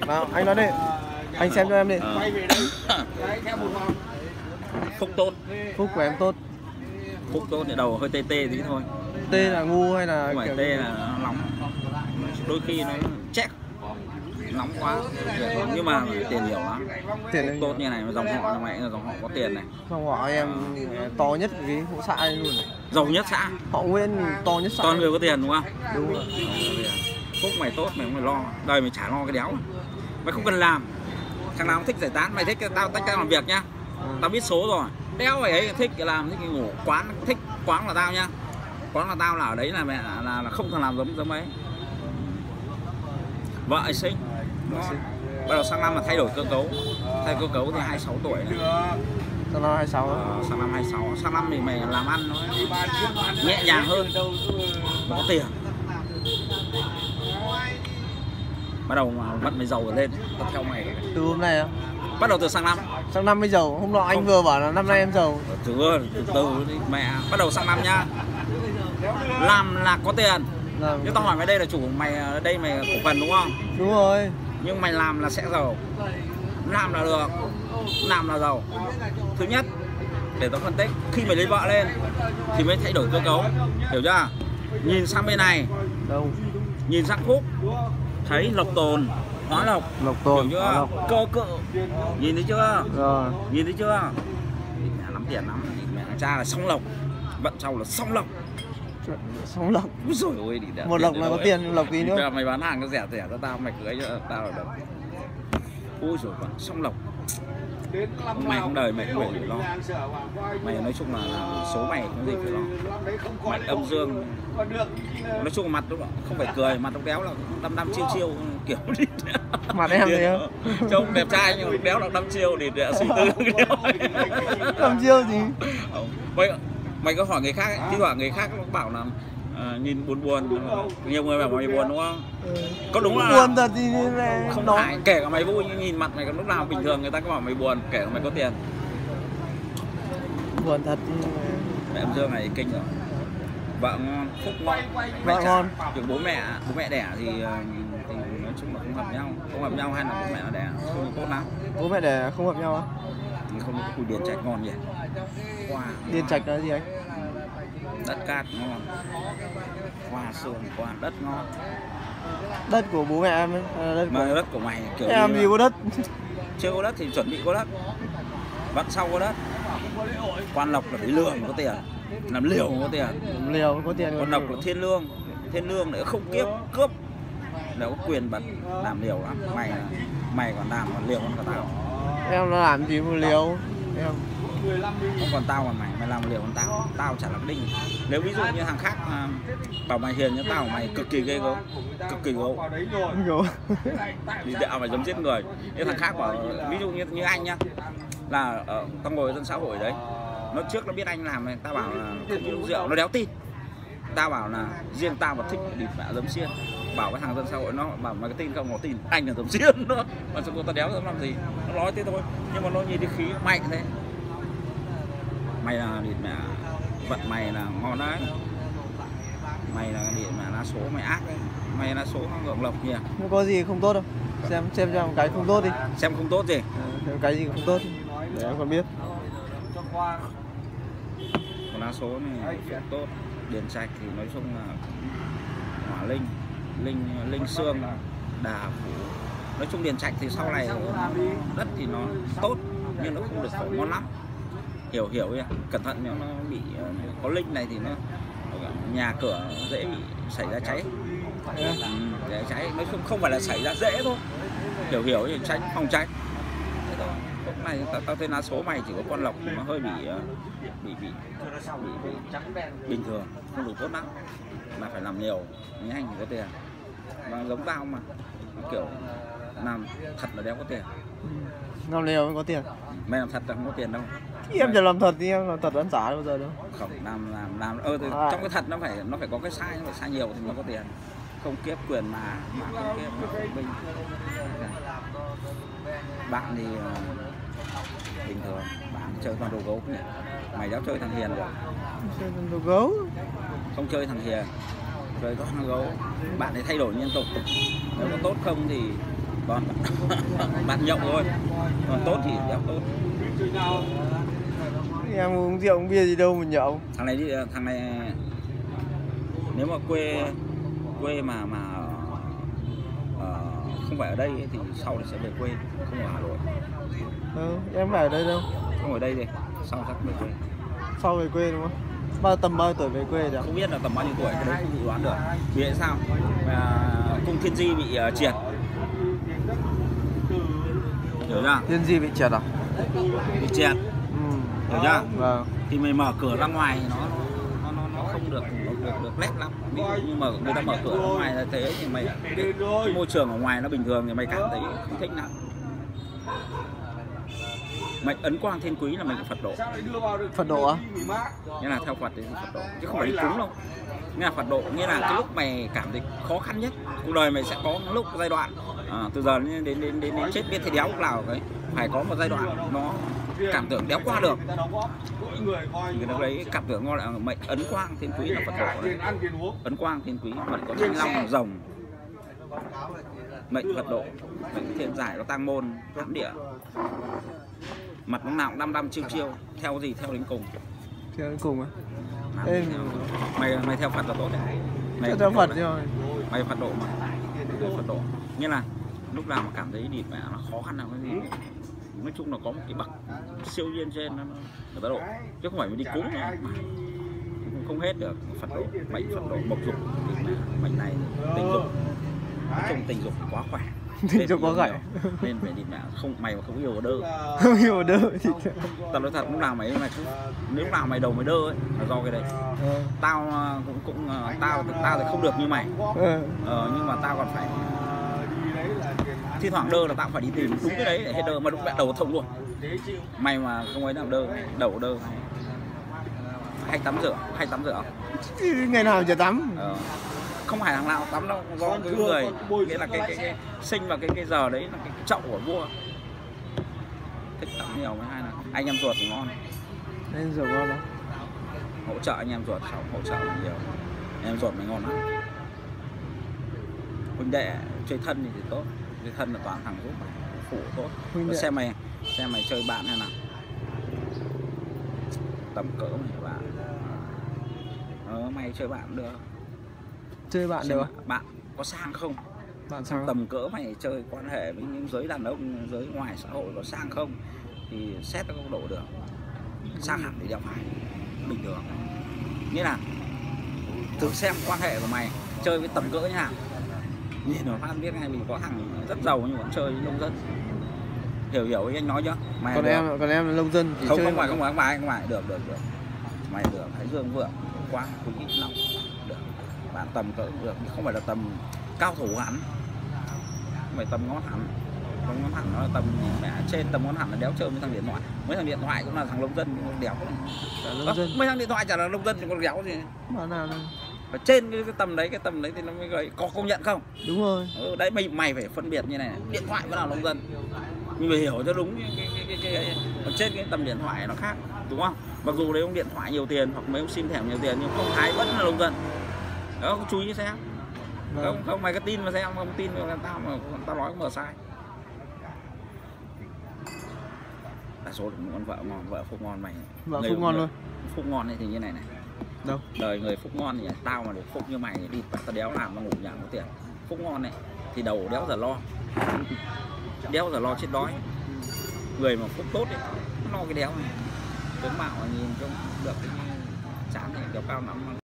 Nào, anh nói đi. Anh xem cho em đi. Phúc tốt. Phúc của em tốt. Phúc tốt thì đầu hơi tê tê tí thôi. Tê là ngu hay là không phải kiểu... tê là nó nóng, đôi khi nó chết nóng quá, nhưng mà tiền nhiều lắm. Tiền tốt như này mà dòng họ mẹ là dòng họ có tiền này. Dòng họ em to nhất cái hộ xã này luôn. Giàu nhất xã. Họ Nguyễn to nhất xã. Toàn người có tiền đúng không? Đúng rồi. Phúc mày tốt mày không phải lo, đời mày chả lo cái đéo. Mày không cần làm. Thằng nào không thích giải tán, mày thích tao tách ra làm việc nhá. Tao biết số rồi. Đéo mày ấy thích làm, thích ngủ quán, thích quán là tao nhá. Quán là tao là ở đấy là mẹ là không thằng làm giống ấy. Vợ ấy sinh. Bắt đầu sang năm là thay đổi cơ cấu. Thay cơ cấu thì 26 tuổi này. Sang năm 26. Sang năm 26. Sang năm thì mày làm ăn nó nhẹ nhàng hơn. Nó có tiền. Bắt đầu mà vận mày giàu lên, tao theo mày. Từ hôm nay á? Bắt đầu từ sang năm. Sang năm mới giàu, hôm nọ anh vừa bảo là năm nay em giàu. Từ đi mẹ, bắt đầu sang năm nhá. Làm là có tiền. Nhưng tao hỏi mày đây là chủ mày, đây mày cổ phần đúng không? Đúng rồi. Nhưng mày làm là sẽ giàu. Làm là được. Làm là giàu. Thứ nhất, để tao phân tích, khi mày lấy vợ lên thì mới thay đổi cơ cấu. Hiểu chưa? Nhìn sang bên này. Đâu? Nhìn sang Phúc. Thấy lộc tồn, hóa lộc. Lộc tồn, hiểu chưa? Cơ cự. Nhìn thấy chưa? Rồi. Nhìn thấy chưa? Mẹ lắm tiền lắm. Mẹ cha là song lộc. Vận sau là song lộc. Song lộc. Rồi ôi đi. Một lộc là có tiền, lộc tí nữa. Mày bán hàng có rẻ rẻ cho tao, mày cưới cho tao là được. Ui rồi còn song lộc. Mày không đời mày không phải lo. Mày nói chung là số mày không gì phải lo. Mày âm dương. Nói chung là mặt không phải cười, mặt đéo là đăm chiêu chiêu kiểu đi. Mặt em gì không? Trông đẹp trai nhưng đéo là đăm chiêu thì suy tư. Đăm chiêu gì? Mày có hỏi người khác ấy, thi thoảng người khác nó bảo là nhìn buồn buồn, nhiều người bảo mày buồn đúng không? Có đúng là buồn thật thì không phải, kể cả mày vui nhưng nhìn mặt mày còn lúc nào bình thường người ta có bảo mày buồn, kể cả mày có tiền. Buồn thật. Mẹ âm dương này kinh rồi. Vợ ngon, Phúc ngon. Vợ ngon. Kiểu bố mẹ đẻ thì nói chung là không hợp nhau hay là bố mẹ nó đẻ không tốt lắm. Bố mẹ đẻ không hợp nhau á? Không, cùi Điền Trạch ngon nhỉ. Wow. Điền Trạch là gì anh? Đất cát ngon. Hoa sườn, hoa đất ngon. Đất của bố mẹ em ấy? Đất của mày kiểu em gì có đất? Chưa có đất thì chuẩn bị có đất. Vẫn sau có đất. Quan lộc là phải lừa mà có tiền. Làm liều mà có tiền. Làm liều có tiền. Quan lộc là thiên lương. Thiên lương lại không cướp. Nếu có quyền bật làm liều lắm. Mày còn làm còn liều hơn cả tao. Em nó làm gì mà liều? Em không còn tao còn mày làm liều còn tao chả làm đinh. Nếu ví dụ như thằng khác bảo mày hiền như tao, mày cực kỳ ghê gớm, cực kỳ gấu đi đạo mày giống giết người. Nếu thằng khác bảo ví dụ như anh nhá, là tao ngồi dân xã hội đấy, nó trước nó biết anh làm này, tao bảo là không uống rượu, nó đéo tin. Tao bảo là riêng tao mà thích địt mẹ giấm xiên, bảo cái thằng dân xã hội nó bảo mày có tin không, nó tin anh là giấm xiên nữa, mà sao tao đéo dám làm gì, nó nói thế thôi, nhưng mà nó nhìn cái khí mạnh thế. Mày là địt mẹ vận mày là ngon đấy, mày là địt mẹ lá số mày ác đấy, mày lá số nó hưởng lộc nhỉ. Không có gì không tốt đâu, xem cho một cái không tốt đi. Xem không tốt gì? Xem cái gì không tốt để em còn biết. Còn lá số này không tốt. Điền Trạch thì nói chung là hỏa linh xương đà phủ. Nói chung Điền Trạch thì sau này đất thì nó tốt nhưng nó không được khổ ngon lắm. Hiểu nhỉ? Cẩn thận nếu nó bị có linh này thì nó nhà cửa dễ bị xảy ra cháy. Để cháy nói chung không phải là xảy ra dễ thôi. Hiểu thì tránh phòng tránh. Thế thôi. Lúc này tao thấy lá số mày chỉ có con lộc nó hơi bị bình thường, không được tốt lắm, là phải làm nhiều mới anh thì có tiền. Mà giống tao mà kiểu làm thật là đéo có tiền. Làm liều mới có tiền. Mày làm thật là không có tiền đâu. Em chỉ làm thật thì em làm thật ăn giả bao giờ đâu. Không làm trong cái thật nó phải có cái sai, nó phải sai nhiều thì mới có tiền. Không kiếp quyền mà không kiếp mà không binh. Bạn thì bình thường, bạn chơi toàn đồ gấu nhỉ. Mày dám chơi thằng hiền rồi. Chơi thằng đồ gấu. Không chơi thằng hiền, chơi có thằng gấu. Bạn ấy thay đổi liên tục. Nếu có tốt không thì Còn bạn nhậu thôi, còn tốt thì đéo tốt. Em uống rượu uống bia gì đâu mà nhậu. Thằng này nếu mà quê mà không phải ở đây ấy, thì sau này sẽ về quê, không ở Hà Nội. Em phải ở đây đâu. Không ở đây thì sau chắc về quê. Sau về quê đúng không? Tầm bao tuổi về quê được? Không biết là tầm bao nhiêu tuổi, cái đấy không dự đoán được. Vì tại sao? Cung Thiên Di bị triệt. Hiểu chưa? Thiên Di bị triệt à? Bị triệt. Hiểu chưa? Vâng. Thì mình mở cửa ra ngoài nó không được lét lắm. Ví dụ như người ta mở cửa ra ngoài là thế thì mày cái môi trường ở ngoài nó bình thường thì mày cảm thấy không thích lắm. Mệnh ấn quang thiên quý là mệnh Phật độ. Phật độ á? Nghĩa là theo Phật thì Phật độ chứ không phải đi cúng đâu. Nghĩa là Phật độ, nghĩa là cái lúc mày cảm thấy khó khăn nhất cuộc đời mày sẽ có lúc giai đoạn từ giờ đến chết biết thì đéo lúc nào ấy, phải có một giai đoạn nó cảm tưởng đéo qua được. Thì lúc đấy cảm tưởng ngon là mệnh ấn quang thiên quý là Phật độ đấy. Ấn quang thiên quý, Phật có thanh long rồng. Mệnh Phật độ, mệnh thiên giải có tang môn thám địa. Mặt lúc nào cũng đăm chiêu theo gì theo đến cùng. Theo đến cùng á? Mày theo Phật là tốt đấy. Mày theo Phật rồi. Mày Phật độ mà. Phật độ. Nghĩa là lúc nào mà cảm thấy địt mẹ nó khó khăn nào cái gì, nói chung là có một cái bậc siêu nhiên trên nó người ta độ, chứ không phải mình đi cúng nữa mà không hết được. Phật độ, mệnh Phật độ mộc dục, mệnh này tình dục, nói chung tình dục quá khỏe. Tình dục quá khỏe nên phải đi mẹ không, mày mà không yêu đơ. Không yêu đơ thì tao nói thật, lúc nào mày nếu nào mày đầu mày đơ ấy là do cái đấy. Tao cũng tao thì không được như mày. Nhưng mà tao còn phải thi thoảng đơ là tao phải đi tìm đúng cái đấy để hết đơ, mà lúc mẹ đầu thông luôn. Mày mà không ấy nào đơ, đầu đơ hay tắm rửa ngày nào giờ tắm. Không phải thằng nào tắm đâu, do cái người, nghĩa là cái sinh vào cái giờ đấy là cái chậu của vua. Thích tắm nhiều với hai là anh em ruột thì ngon. Anh ruột ngon lắm. Hỗ trợ anh em ruột, sau hỗ trợ nhiều. Anh em ruột mới ngon lắm. Huynh đệ chơi thân thì tốt, chơi thân là toàn thằng giúp phụ tốt. Xem mày chơi bạn hay nào, tầm cỡ mày bạn. Mày chơi bạn được. Chơi bạn được. Bạn có sang không? Bạn sang tầm cỡ mày chơi quan hệ với những giới đàn ông, giới ngoài xã hội có sang không thì xét các góc độ được. Sang hẳn thì đéo phải bình thường. Nghĩa là thử xem quan hệ của mày chơi với tầm cỡ như nào, nhìn nó phát biết ngay mình có thằng rất giàu nhưng vẫn chơi nông dân. Hiểu ý anh nói chưa? Mày còn em là nông dân thì không chơi không phải được. Mày được Thái Dương vượng quá quý nóng được. Bạn tầm cỡ được, không phải là tầm cao thủ hẳn, không phải tầm ngón hẳn. Tầm ngón hẳn nó là tầm mẹ trên, tầm ngón hẳn là đéo chơi với thằng điện thoại. Mấy thằng điện thoại cũng là thằng nông dân đéo. Mấy thằng điện thoại chả là nông dân thì con đéo gì. Và trên cái tầm đấy thì nó mới gầy. Có công nhận không? Đúng rồi. Đấy mày phải phân biệt như này, điện thoại vẫn là nông dân. Nhưng mà hiểu cho đúng cái trên cái tầm điện thoại nó khác, đúng không? Mặc dù đấy ông điện thoại nhiều tiền hoặc mấy ông sim thẻ nhiều tiền nhưng không thái vẫn là nông dân. Đó, chú ý xem. Không mày có tin mà xem, không tin mà tao nói mở sai. Đa số con vợ ngon, vợ phúc ngon mày. Vợ phúc ngon luôn. Phúc ngon thì như này. Đâu? Đời người phúc ngon thì tao mà được phúc như mày đi tao đéo làm mà ngủ nhà có tiền. Phúc ngon này thì đầu đéo giờ lo. Đéo giờ lo chết đói. Người mà phúc tốt ấy, lo cái đéo này. Tướng mạo nhìn trông được cái chán này, kéo cao lắm.